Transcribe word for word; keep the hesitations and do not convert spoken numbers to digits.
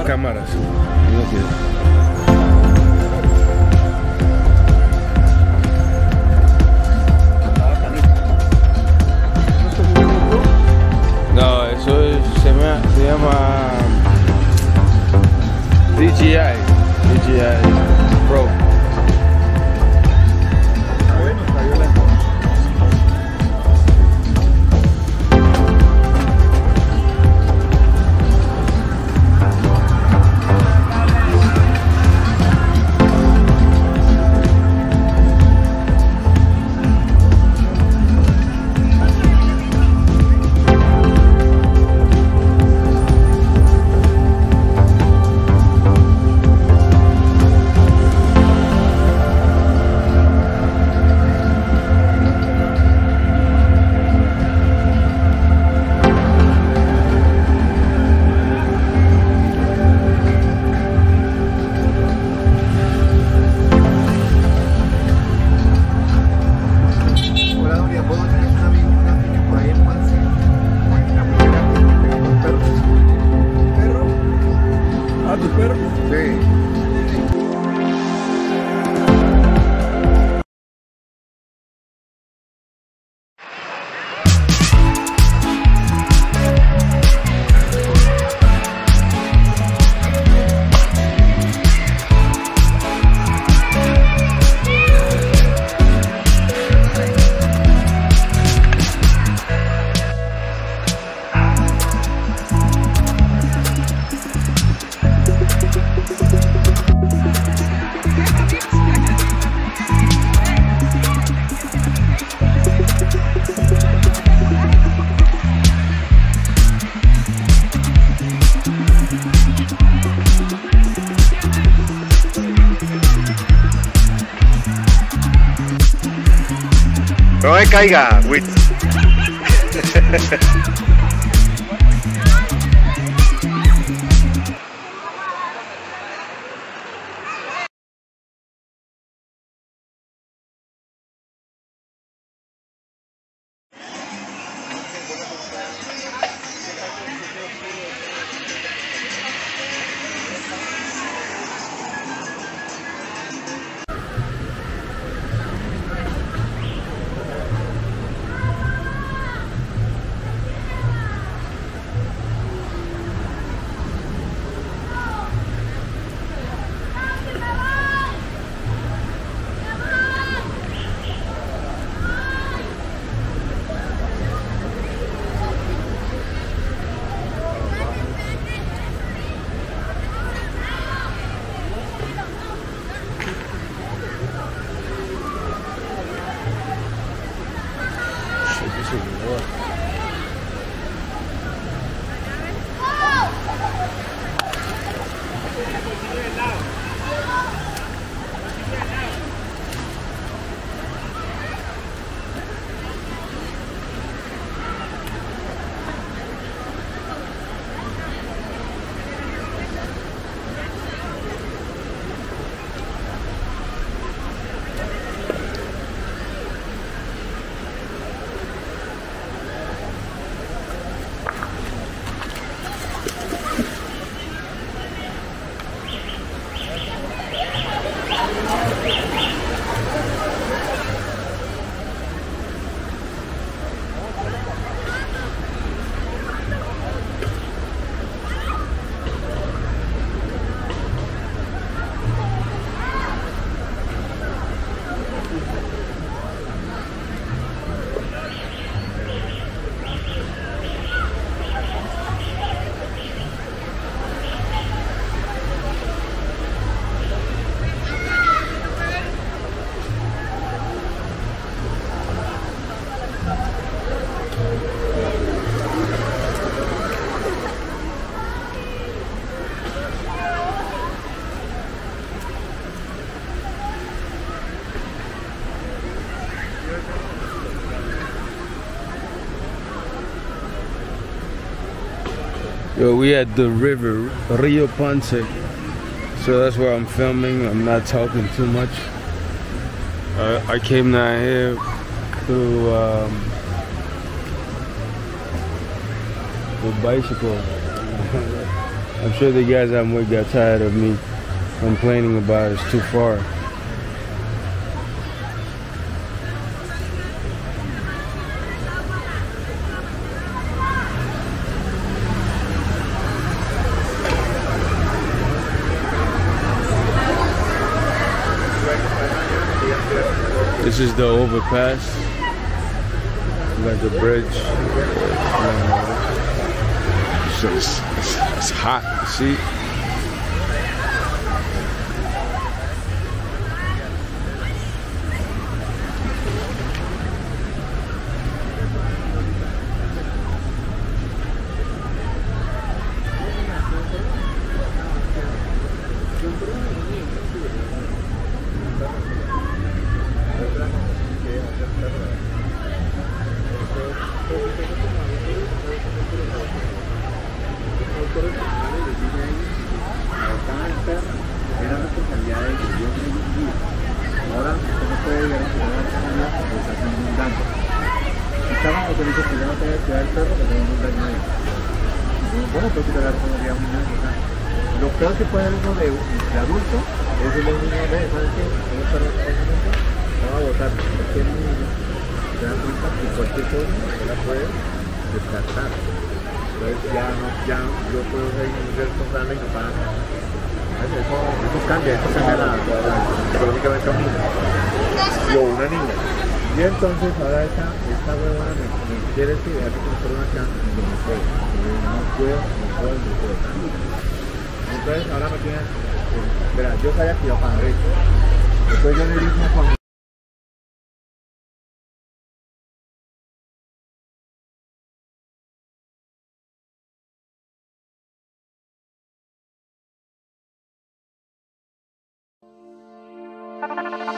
cámaras. No, eso es, se, me, se llama D J I, D J I Pro. No me caiga, Wit. Yo, we at the river, Rio Panse. So that's where I'm filming. I'm not talking too much. Uh, I came down here through um, the bicycle. I'm sure the guys I'm with got tired of me complaining about it. It's too far. This is the overpass, like a bridge. Uh, so it's, it's, it's hot, see? Lo peor que puede haber uno de, de adulto es el niño de ¿sabes qué? El perro no va a botar cualquier niño, se dan cuenta que cualquier cosa se la puede descartar. Entonces ya no, ya yo puedo ser responsable y no para nada. Eso, eso cambia, eso cambia la, la, la, psicológicamente a un niño. O una niña. Y entonces ahora esta, esta huevona me, me quiere decir, dejar que comprar una casa y no puedo. No puedo, no puedo, no puedo. Entonces ahora me tienen, verá, yo sabía que iba a pagar esto. Después yo le dije a Juan. Thank you.